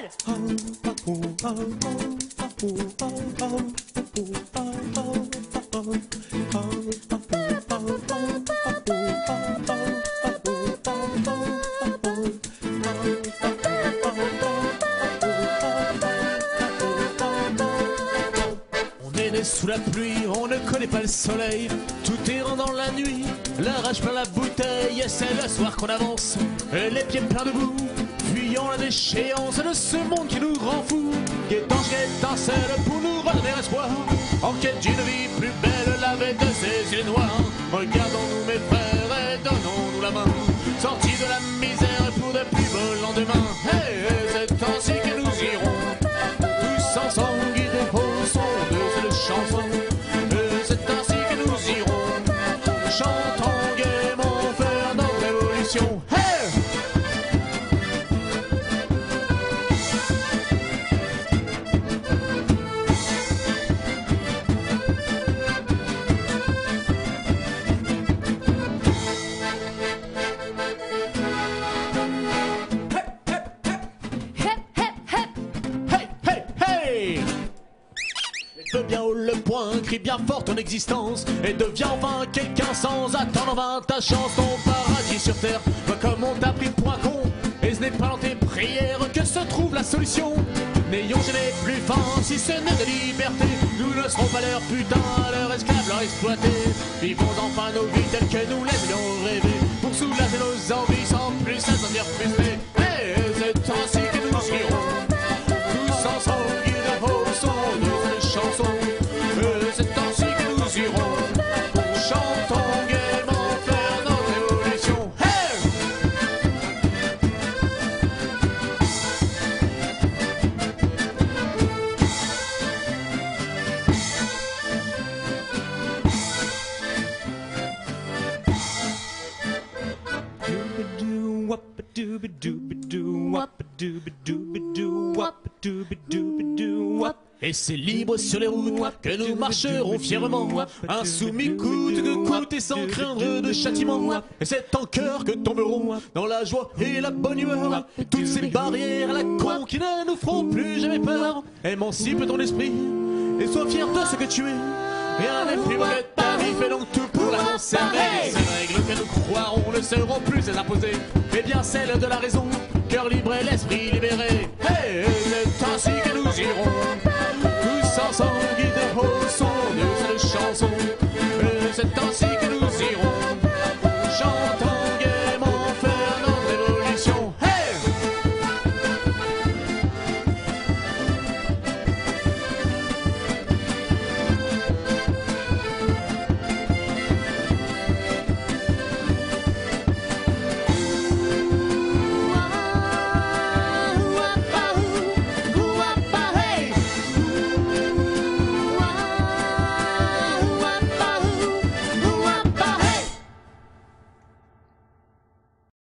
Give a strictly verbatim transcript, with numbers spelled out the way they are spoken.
Sous la pluie, on ne connaît pas le soleil. Tout est rang dans la nuit, la rage plein la bouteille. Et c'est le soir qu'on avance, et les pieds pleins de boue, fuyant la déchéance de ce monde qui nous rend fous. Guettant, étincelle pour nous redonner espoir, en quête d'une vie plus belle, lavée de ces îles noires. Regardons-nous mes frères et donnons-nous la main, sortis de la misère pour de plus beaux lendemains. Hey, c'est ainsi que nous irons, tous ensemble guidés au son de cette chanson. Et c'est ainsi que nous irons, chantant gaiement faire notre révolution. Hey! Feu bien haut le poing, crie bien fort ton existence, et deviens enfin quelqu'un sans attendre en vain ta chance. Ton paradis sur terre, vois comme on t'a pris point con, et ce n'est pas dans tes prières que se trouve la solution. N'ayons jamais plus faim, si ce n'est de liberté, nous ne serons pas leurs putains, leurs esclaves, leurs exploités. Vivons enfin nos vies telles que nous les avions rêvées, pour soulager nos envies sans plus se sentir frustrés. Et c'est ainsi que nous irons, tous ensemble guidés au son de cette chanson. Et c'est ainsi que nous irons, chantons gaiement faire notre révolution. Hey! Et c'est libre sur les routes que nous marcherons fièrement, insoumis coûte que coûte et sans craindre de châtiment. Et c'est en cœur que tomberont dans la joie et la bonne humeur toutes ces barrières à la con qui ne nous feront plus jamais peur. Émancipe ton esprit et sois fier de ce que tu es. Rien n'est plus beau que ta vie, fais donc tout pour la conserver. Ces règles que nous croirons ne seront plus les imposer, mais bien celles de la raison, cœur libre et l'esprit libéré. Hey, c'est ainsi que nous irons, tous ensemble guidés au son de cette chanson. Et c'est ainsi que nous